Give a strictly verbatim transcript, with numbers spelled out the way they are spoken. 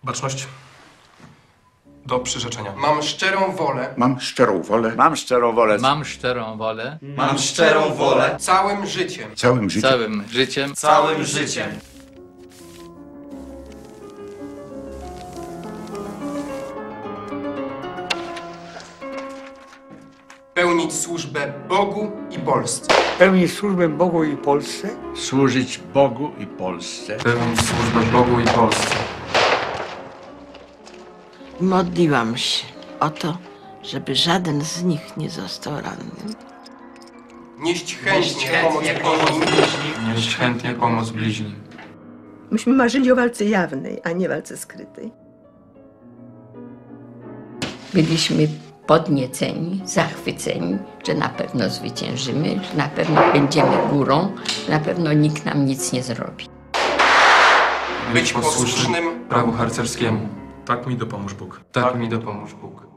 Baczność do przyrzeczenia. Mam szczerą wolę Mam szczerą wolę Mam szczerą wolę. Mam szczerą wolę Mam szczerą wolę całym życiem całym życiem całym życiem całym życiem pełnić służbę Bogu i Polsce. Pełnić służbę Bogu i Polsce. Służyć Bogu i Polsce. Pełnić służbę Bogu i Polsce. Modliłam się o to, żeby żaden z nich nie został ranny. Nieść chętnie pomoc bliźnim. Nieść chętnie pomoc bliźnim. Myśmy marzyli o walce jawnej, a nie walce skrytej. Byliśmy podnieceni, zachwyceni, że na pewno zwyciężymy, że na pewno będziemy górą, że na pewno nikt nam nic nie zrobi. Być posłusznym prawu harcerskiemu. Tak mi dopomóż Bóg. Tak mi dopomóż Bóg.